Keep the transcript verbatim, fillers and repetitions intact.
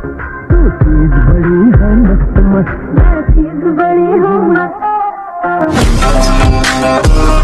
तू चीज बड़ी है मस्त मस्त, मैं चीज बड़ी हूँ मस्त।